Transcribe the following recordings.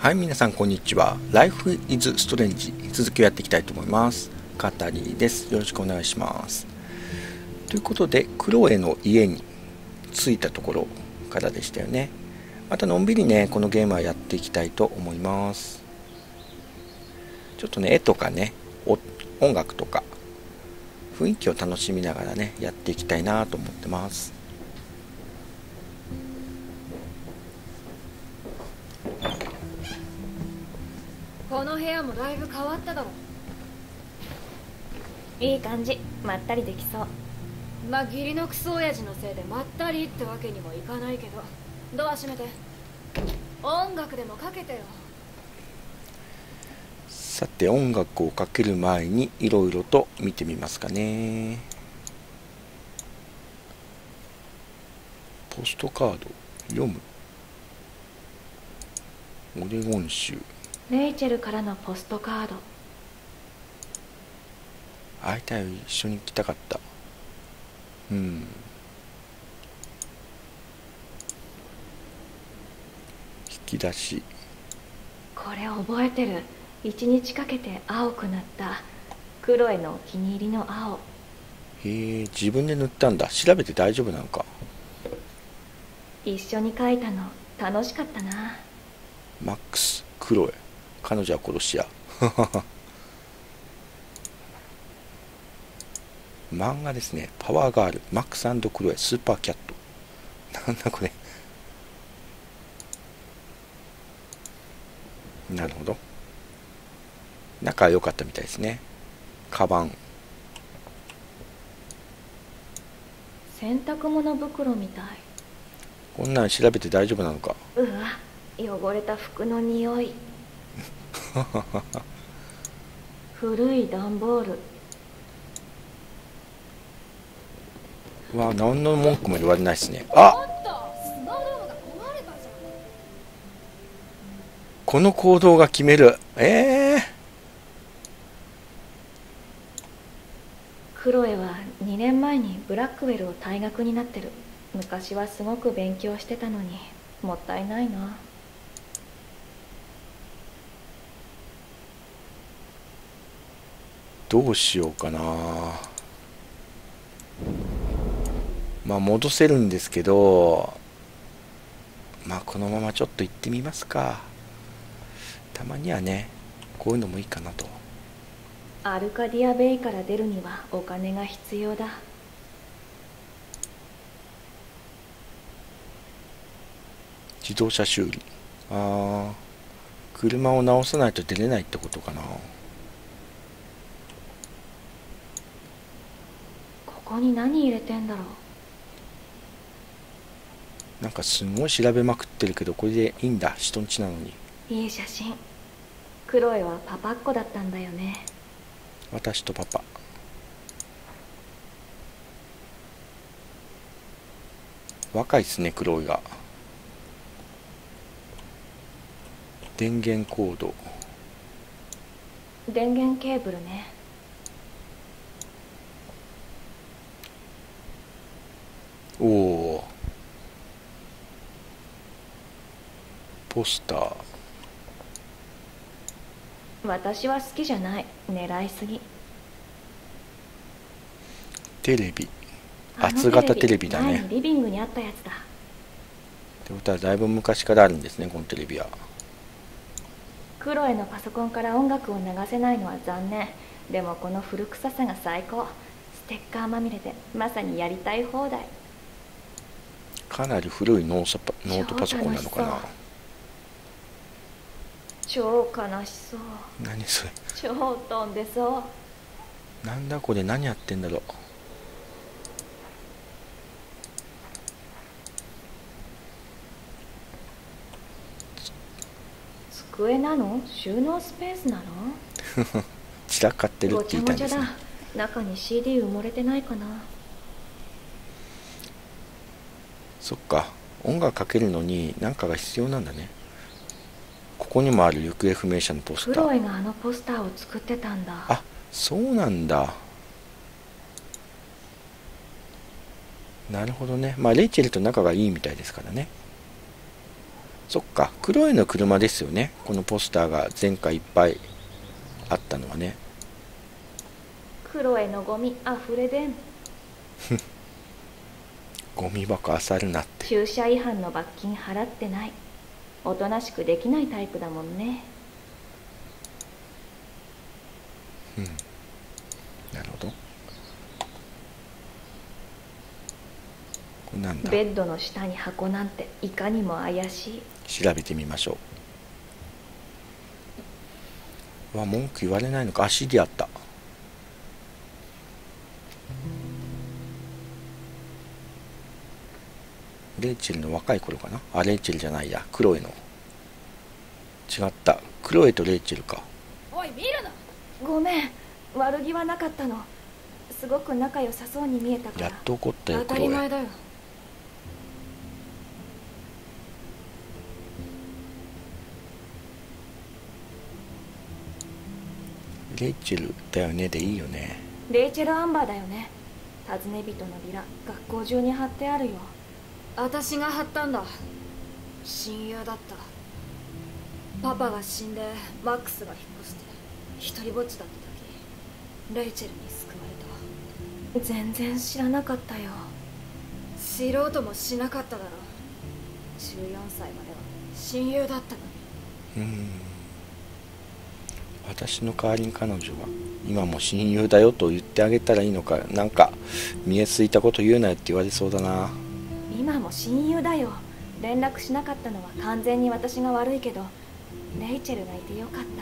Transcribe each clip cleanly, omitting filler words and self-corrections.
はい、皆さんこんにちは。Life is Strange 続きをやっていきたいと思います。カタリです。よろしくお願いします。ということで、クロエの家に着いたところからでしたよね。またのんびりね、このゲームはやっていきたいと思います。ちょっとね、絵とかね、音楽とか雰囲気を楽しみながらね、やっていきたいなと思ってます。 この部屋もだいぶ変わっただろ。 いい感じ、まったりできそう。 まあ義理のクソ親父のせいでまったりってわけにもいかないけど、ドア閉めて。音楽でもかけてよ。 さて、音楽をかける前にいろいろと見てみますかね。ポストカード読む。オレゴン州。 レイチェルからのポストカード。 会いたい、一緒に来たかった。引き出し。 これ覚えてる。一日かけて青くなったクロエのお気に入りの青。 へえ、自分で塗ったんだ。調べて大丈夫なのか。 一緒に描いたの楽しかったな。 マックス、クロエ、彼女は殺し屋。漫画ですね。パワーガール、マックス&クロエ、スーパーキャット。なんだこれ。なるほど。仲良かったみたいですね。カバン。 洗濯物袋みたい。 こんなん調べて大丈夫なのか。 うわ、汚れた服の匂い。古い段ボール。 うわ、何の文句も言われないですね。あ、 スノードームが壊れたじゃん。 この行動が決める。 クロエは2年前にブラックウェルを退学になってる。昔はすごく勉強してたのにもったいないな。 どうしようかな。まあ戻せるんですけど、まあこのままちょっと行ってみますか。たまにはね、こういうのもいいかなと。 アルカディアベイから出るにはお金が必要だ。 自動車修理。ああ、車を直さないと出れないってことかな。 ここに何入れてんだろなんかすごい調べまくってるけど、これでいいんだ。人んちなのに。 う。いい写真。クロエはパパっ子だったんだよね。 私とパパ。若いっすね、クロエが。電源コード。 電源ケーブルね。 おお。ポスター。 私は好きじゃない。狙いすぎ。 テレビ。厚型テレビだ前にね。 リビングにあったやつだ。 ってことはだいぶ昔からあるんですね、このテレビは。 クロエのパソコンから音楽を流せないのは残念。でもこの古臭さが最高。ステッカーまみれでまさにやりたい放題。 かなり古いノートパソコンなのかな。 超悲しそう。 何それ。 超飛んでそう。 なんだこれ、何やってんだろう。 机なの？収納スペースなの？ 散らかってるって言いたいんですね。 ごちゃごちゃだ。中に CD 埋もれてないかな。 そっか、音楽かけるのに何かが必要なんだね。ここにもある行方不明者のポスター。 クロエがあのポスターを作ってたんだ。 あ、そうなんだ。なるほどね。まあレイチェルと仲がいいみたいですからね。 そっか、クロエの車ですよね。このポスターが前回いっぱいあったのはね。 クロエのゴミあふれでん。 ゴミ箱漁るなって。 駐車違反の罰金払ってない。おとなしくできないタイプだもんね。 なるほど。これなんだ。 ベッドの下に箱なんていかにも怪しい。 調べてみましょう。文句言われないのか。足であった。レイチェルの若い頃かな。レイチェルじゃないや、クロエの。違った、クロエとレイチェルか。 おい見るな。 ごめん、悪気はなかったの。すごく仲良さそうに見えたから。 やっと怒ったよ、 当たクロエ。 り前だよ。 レイチェルだよねでいいよね。 レイチェル・アンバーだよね。尋ね人のビラ学校中に貼ってあるよ。 私が貼ったんだ。親友だった。パパが死んでマックスが引っ越して一人ぼっちだった時、レイチェルに救われた。 全然知らなかったよ。 知ろうともしなかっただろ。14歳までは親友だったのに。 私の代わりに彼女は今も親友だよと言ってあげたらいいのか。なんか見えすいたこと言うなよって言われそうだな。 今も親友だよ。連絡しなかったのは完全に私が悪いけど、レイチェルがいてよかった。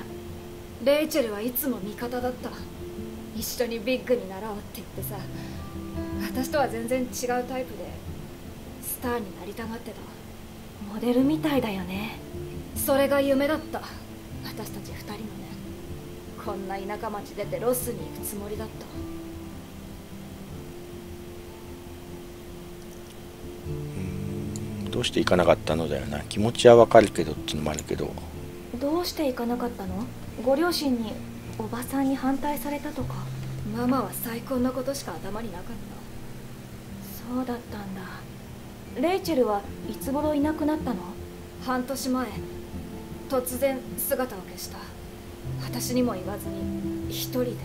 レイチェルはいつも味方だった。一緒にビッグになろうって言ってさ。私とは全然違うタイプでスターになりたがってた。 モデルみたいだよね。 それが夢だった。私たち2人のね。こんな田舎町出てロスに行くつもりだった。 どうして行かなかったのだよな。気持ちはわかるけどっていうのもあるけど。 どうして行かなかったの？ご両親におばさんに反対されたとか？ ママは最高なことしか頭になかった。 そうだったんだ。レイチェルはいつ頃いなくなったの？ 半年前、突然姿を消した。私にも言わずに一人で。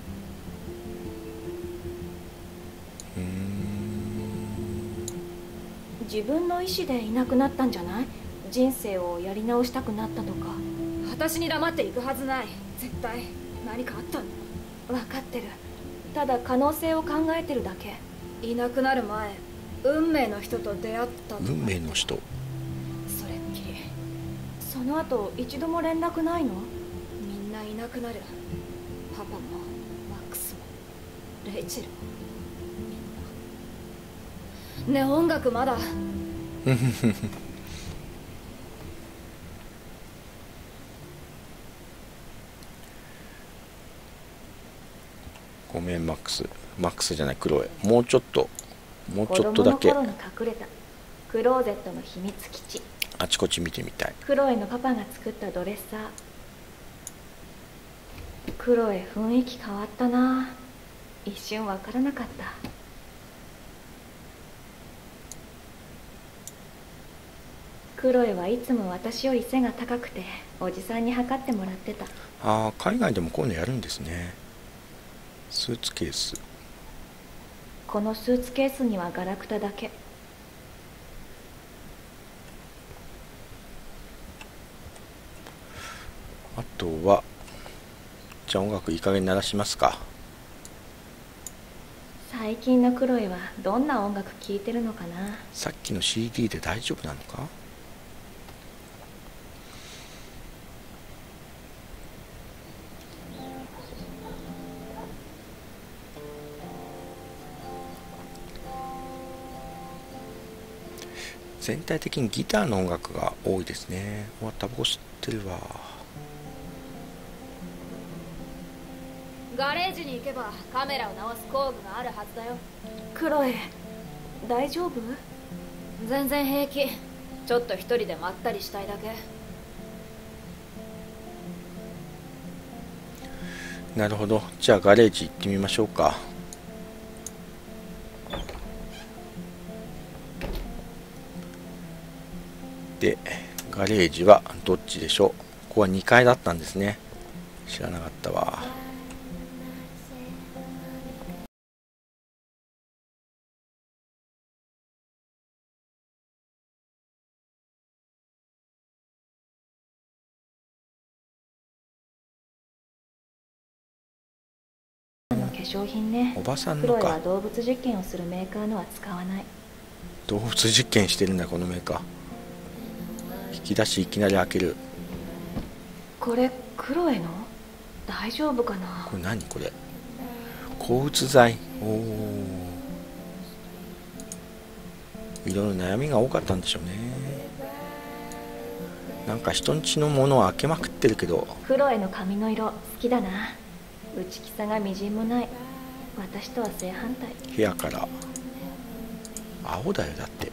自分の意思でいなくなったんじゃない？人生をやり直したくなったとか。 私に黙っていくはずない。絶対何かあったんだ。 分かってる。ただ可能性を考えてるだけ。 いなくなる前、運命の人と出会ったとか。 運命の人。 それっきり。 その後一度も連絡ないの？ みんないなくなる。パパもマックスもレイチェルもみんな。ねえ、音楽まだ？ ごめんマックス。マックスじゃない、クロエ。もうちょっとだけ子供の頃に隠れたクローゼットの秘密基地。 あちこち見てみたい。 クロエのパパが作ったドレッサー。クロエ雰囲気変わったな。一瞬わからなかった。クロエはいつも私より背が高くておじさんに測ってもらってた。 海外でもこういうのやるんですね。スーツケース。 このスーツケースにはガラクタだけ。 あとはじゃあ音楽いい加減鳴らしますか。 最近のクロエはどんな音楽聴いてるのかな。 さっきの CD で大丈夫なのか。全体的にギターの音楽が多いですね。タバコ吸ってるわ。 ガレージに行けばカメラを直す工具があるはずだよ。 クロエ、大丈夫？ 全然平気。ちょっと一人でまったりしたいだけ。 なるほど。じゃあガレージ行ってみましょうか。でガレージはどっちでしょう。ここは2階だったんですね。知らなかったわ。 化粧品ね。 おばさんクロエはのか。 動物実験をするメーカーのは使わない。 動物実験してるんだこのメーカー。引き出しいきなり開ける。 これクロエの？大丈夫かな。 これ何これ。抗うつ剤。おお。いろいろ悩みが多かったんでしょうね。なんか人んちのものを開けまくってるけど。 クロエの髪の色好きだな。内気さがみじんもない。私とは正反対。 部屋から青だよ。だって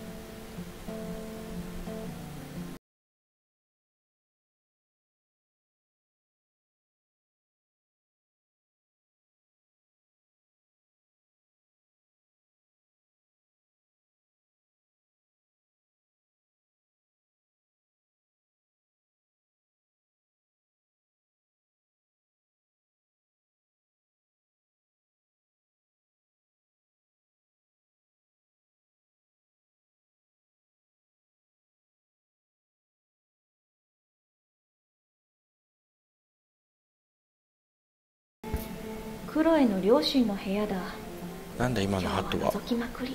クロエの両親の部屋だ。 なんだ今の鳩は。 覗きまくり。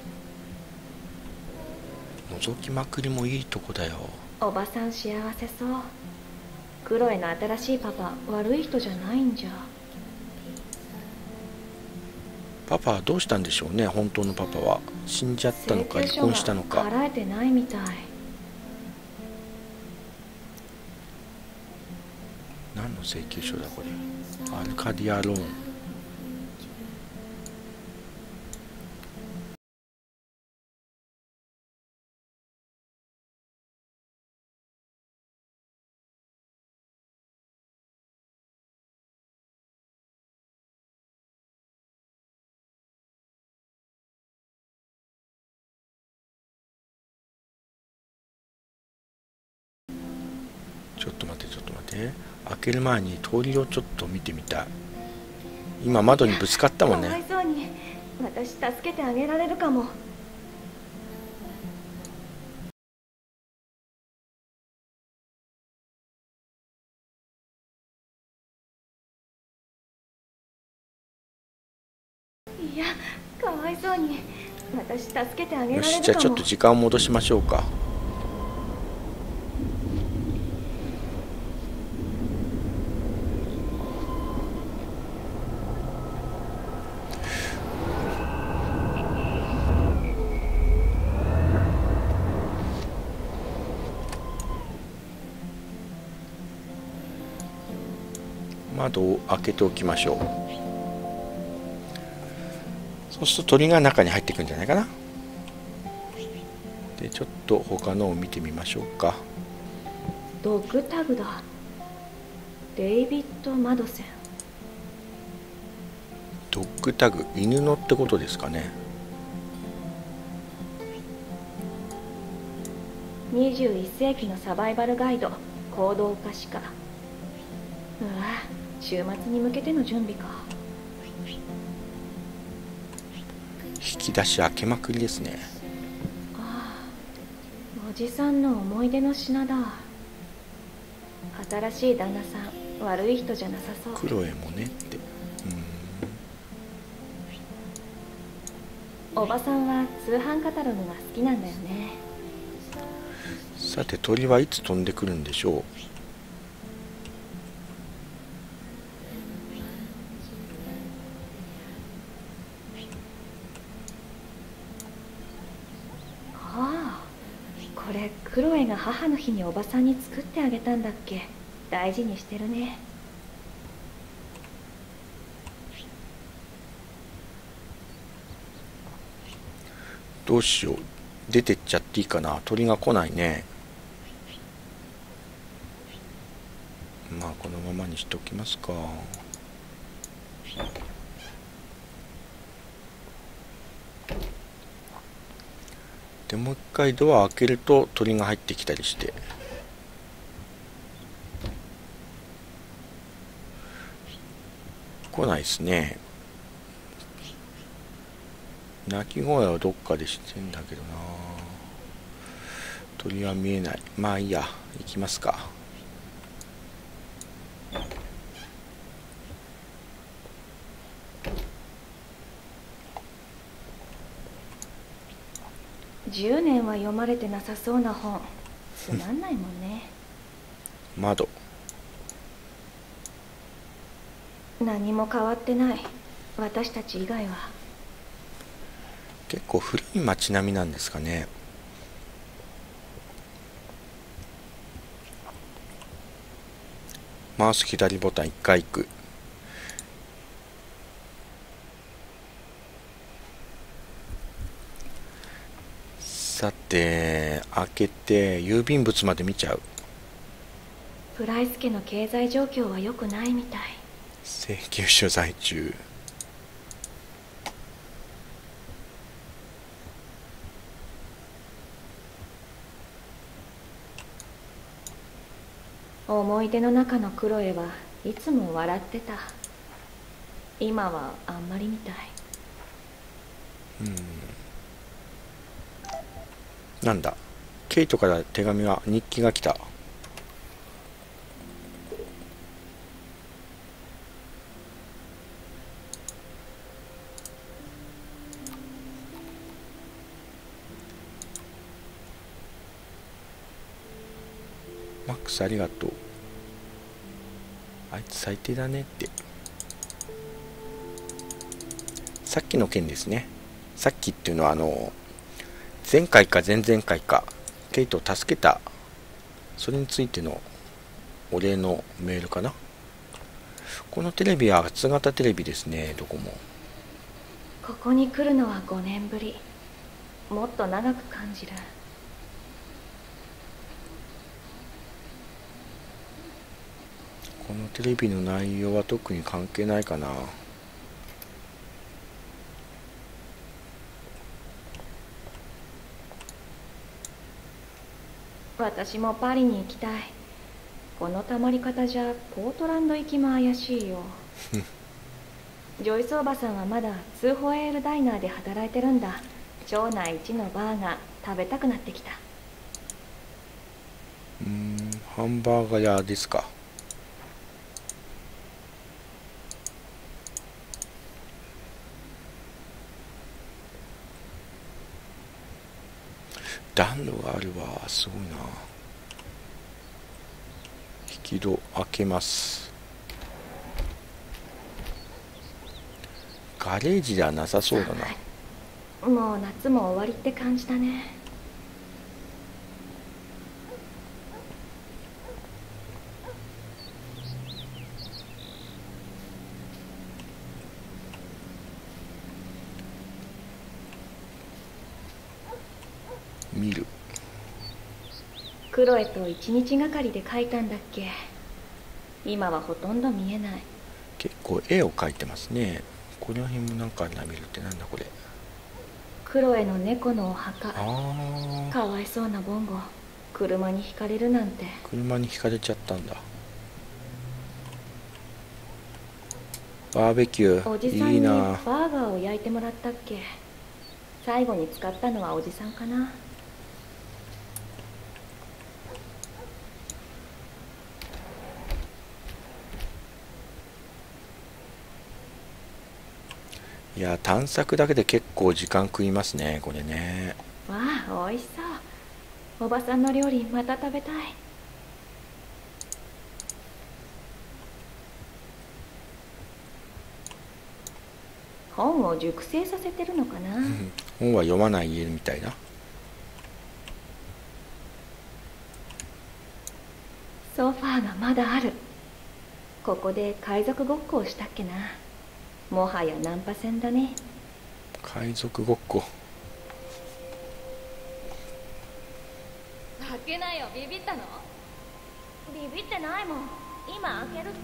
覗きまくりもいいとこだよ。 おばさん幸せそう。クロエの新しいパパ悪い人じゃないんじゃ。 パパはどうしたんでしょうね。本当のパパは死んじゃったのか離婚したのか。 払えてないみたい。 何の請求書だこれ。アルカディアローン。ちょっと待ってちょっと待って。開ける前に通りをちょっと見てみたい。今窓にぶつかったもんね。 かわいそうに。私助けてあげられるかも。いや、かわいそうに。私助けてあげられるかも。 よし、じゃあちょっと時間を戻しましょうか。窓を開けておきましょう。そうすると鳥が中に入っていくんじゃないかな。でちょっと他のを見てみましょうか。 ドッグタグだ。デイビッド・マドセン。 ドッグタグ、犬のってことですかね。 21世紀のサバイバルガイド、行動可視化。うわ、週末に向けての準備か。 引き出し開けまくりですね。 ああ、おじさんの思い出の品だ。新しい旦那さん、悪い人じゃなさそう。 クロエもねって。 おばさんは通販カタログが好きなんだよね。 さて鳥はいつ飛んでくるんでしょう。 ああ、これクロエが母の日におばさんに作ってあげたんだっけ。大事にしてるね。 どうしよう。出てっちゃっていいかな。鳥が来ないね。まあこのままにしておきますか。でもう一回ドア開けると鳥が入ってきたりして。 来ないですね。鳴き声はどっかでしてんだけどな。鳥は見えない。まあいいや、行きますか。 10年は読まれてなさそうな本、つまんないもんね。 窓。 何も変わってない、私たち以外は。 結構古い街並みなんですかね。マウス左ボタン1回行く。さて、開けて郵便物まで見ちゃう。 プライス家の経済状況は良くないみたい。 請求書在中。 思い出の中のクロエはいつも笑ってた。今はあんまりみたい。 なんだ、ケイトから手紙が、日記が来た。マックスありがとう。あいつ最低だねって。さっきの件ですね。さっきっていうのは前回か前々回かケイトを助けた、それについてのお礼のメールかな。このテレビは厚型テレビですね。どこも。 ここに来るのは5年ぶり。もっと長く感じる。 このテレビの内容は特に関係ないかな。 私もパリに行きたい。このたまり方じゃポートランド行きも怪しいよ。ジョイスおばさんはまだツーホエールダイナーで働いてるんだ。町内一のバーが食べたくなってきた。 ハンバーガー屋ですか。暖炉があるわ。すごいな。引き戸開けます。ガレージではなさそうだな。 もう夏も終わりって感じだね。 見る。 クロエと一日がかりで描いたんだっけ。今はほとんど見えない。 結構絵を描いてますね。この辺もなんか見るって。なんだこれ。 クロエの猫のお墓。 ああ、 かわいそうなボンゴ、車にひかれるなんて。 車にひかれちゃったんだ。バーベキュおじさんにーいいな。 バーガーを焼いてもらったっけ。最後に使ったのはおじさんかな。 いや、探索だけで結構時間食いますね、これね。 わあ、美味しそう。おばさんの料理また食べたい。本を熟成させてるのかな。 本は読まない家みたいな。 ソファーがまだある。ここで海賊ごっこをしたっけな。もはやナンパ船だね。 海賊ごっこ。 開けないよ。ビビったの？ ビビってないもん。今開けるって。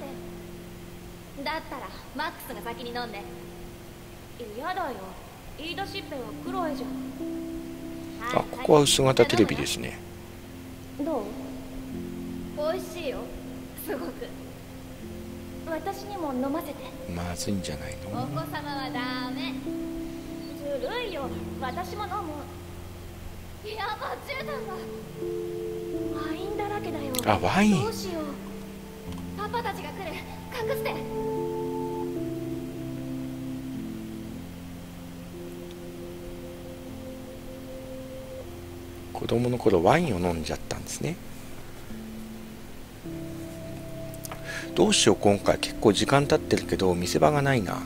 だったらマックスが先に飲んで。 嫌だよ。言い出しっぺはクロエじゃん。 あ、ここは薄型テレビですね。 どう？ 美味しいよ、すごく。 私私にも飲ませて。 まずいんじゃないおの？ 子様はダメ。 ずるいよ、私も飲む。 やば、絨毯が。 ワインだらけだよ。 あ、ワイン。 どうしよう。 パパたちが来る。隠して。 子供の頃ワインを飲んじゃったんですね。どうしよう、今回結構時間経ってるけど見せ場がないな。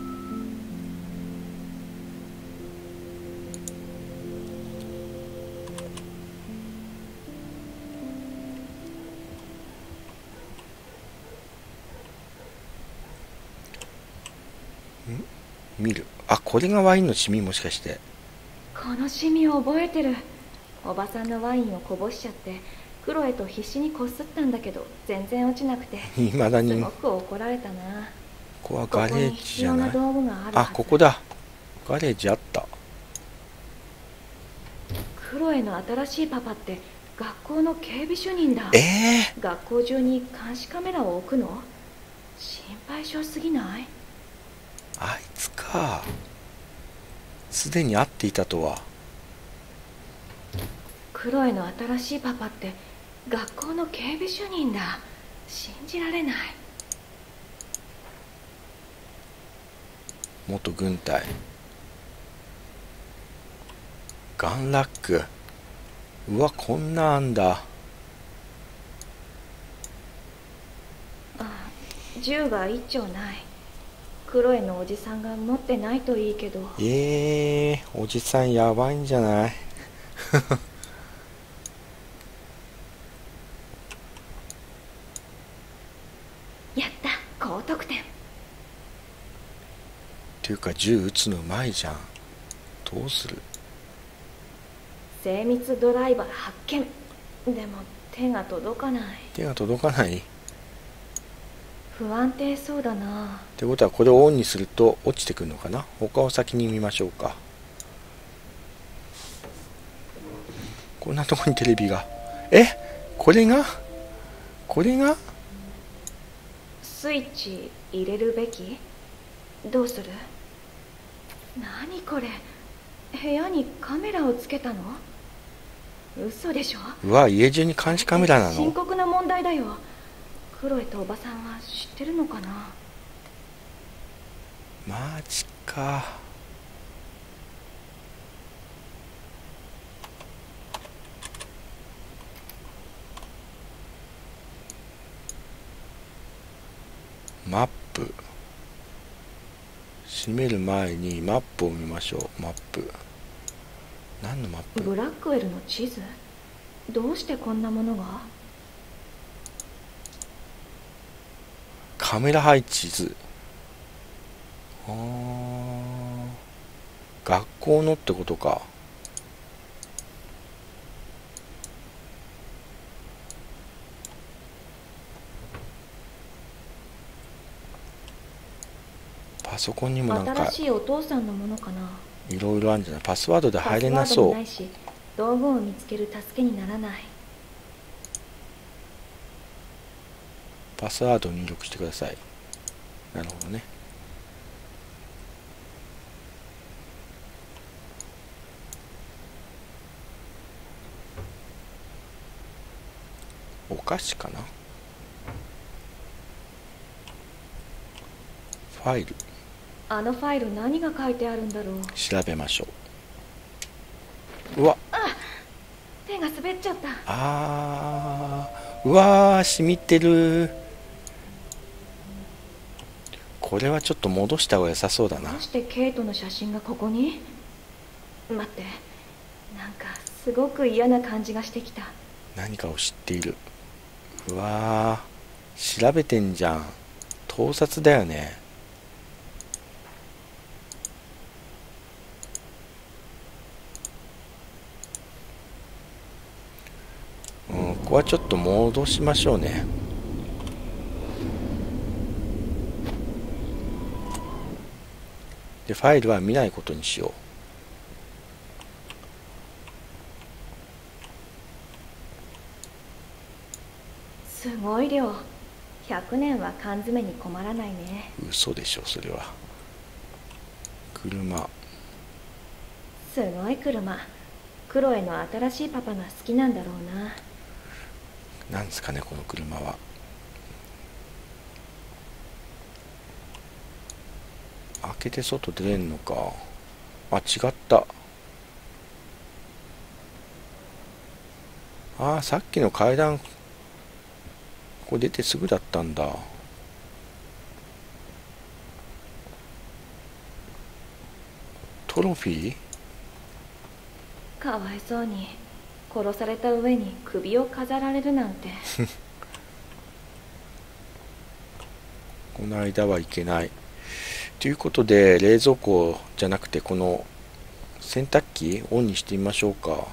見る。あ、これがワインのシミ、もしかして。 このシミを覚えてる。おばさんのワインをこぼしちゃってクロエと必死にこすったんだけど全然落ちなくて、 いまだに。 すごく怒られたな。 ここはガレージじゃない。 ここに必要な道具があるはず。 あ、ここだ。ガレージあった。 クロエの新しいパパって学校の警備主任だ。学校中に監視カメラを置くの？心配性すぎない？ あいつか。すでに会っていたとは。 クロエの新しいパパって学校の警備主任だ。信じられない。 元軍隊。ガンラック。うわ、こんなあんだ。 銃が一丁ない。クロエのおじさんが持ってないといいけど。 おじさんやばいんじゃない？ やった、高得点。 っていうか銃撃つのうまいじゃん。どうする？ 精密ドライバー発見。でも手が届かない。 手が届かない？ 不安定そうだな。 ってことはこれをオンにすると落ちてくるのかな。他を先に見ましょうか。こんなとこにテレビが。これがスイッチ入れるべき？どうする？何これ？部屋にカメラをつけたの？嘘でしょ？ うわ、家中に監視カメラな深の？ 刻な問題だよ。クロエとおばさんは知ってるのかな？ マジか。マップ。閉める前にマップを見ましょう。マップ。何のマップ？ ブラックウェルの地図？どうしてこんなものが？ カメラ配置図。学校のってことか。パソコンにもなんか新しいお父さんのものかな？ いろいろあるんじゃない？パスワードで入れなパスワードそう。 もないし、道具を見つける助けにならない。 パスワードを入力してください。なるほどね。お菓子かな。ファイル。 あのファイル何が書いてあるんだろう。 調べましょう。うわ、 手が滑っちゃった。 うわー、染みてる。これはちょっと戻した方が良さそうだな。 どうしてケイトの写真がここに？待って、なんかすごく嫌な感じがしてきた。 何かを知っている。うわー、調べてんじゃん。盗撮だよね。ここはちょっと戻しましょうね。で、ファイルは見ないことにしよすごい量。 100年は缶詰に困らないね。 嘘でしょそれは。車。 すごい車。クロエの新しいパパが好きなんだろうな。 なんですかねこの車は。開けて外出れんのか。あ、違った。ああ、さっきの階段ここ出てすぐだったんだ。トロフィー。 かわいそうに殺された上に首を飾られるなんて。 この間はいけないということで、冷蔵庫じゃなくてこの洗濯機オンにしてみましょうか。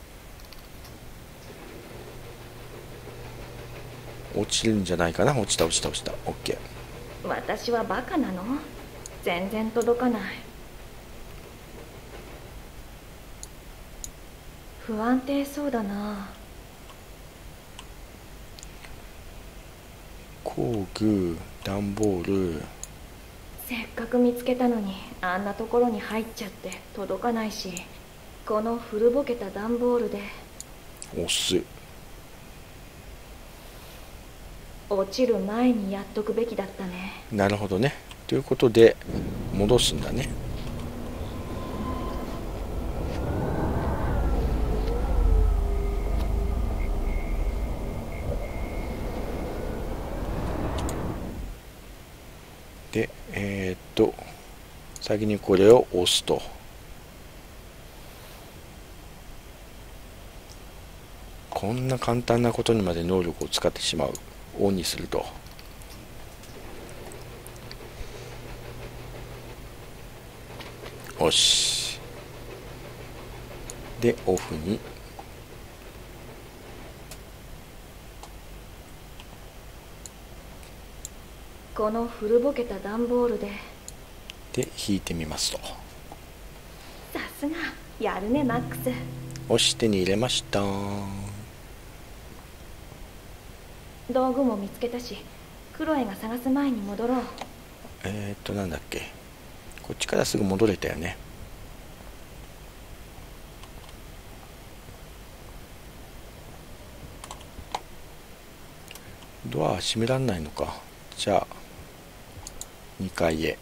落ちるんじゃないかな。落ちた落ちた落ちた。 OK。 私はバカなの？全然届かない。不安定そうだな。 工具、段ボール。 せっかく見つけたのにあんなところに入っちゃって届かないし、この古ぼけた段ボールで押す。 落ちる前にやっとくべきだったね。 なるほどね。ということで戻すんだね。で先にこれを押すと。こんな簡単なことにまで能力を使ってしまう。オンにすると。よし。でオフに。 この古ぼけた段ボールで引いてみますと。 さすがやるねマックス。 押し手に入れました。 道具も見つけたし、クロエが探す前に戻ろう。 なんだっけ。こっちからすぐ戻れたよね。ドア閉めらんないのか。じゃあ2階へ。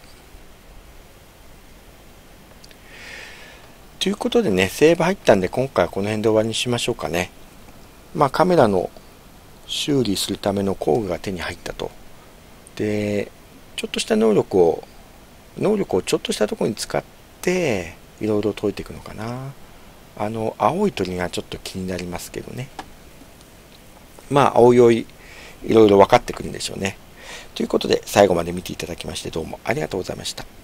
ということでね、セーブ入ったんで今回はこの辺で終わりにしましょうかね。まあカメラの修理するための工具が手に入ったと。でちょっとした能力をちょっとしたところに使っていろいろ解いていくのかな。青い鳥がちょっと気になりますけどね。まあおいおいいろいろ分かってくるんでしょうね。ということで最後まで見ていただきましてどうもありがとうございました。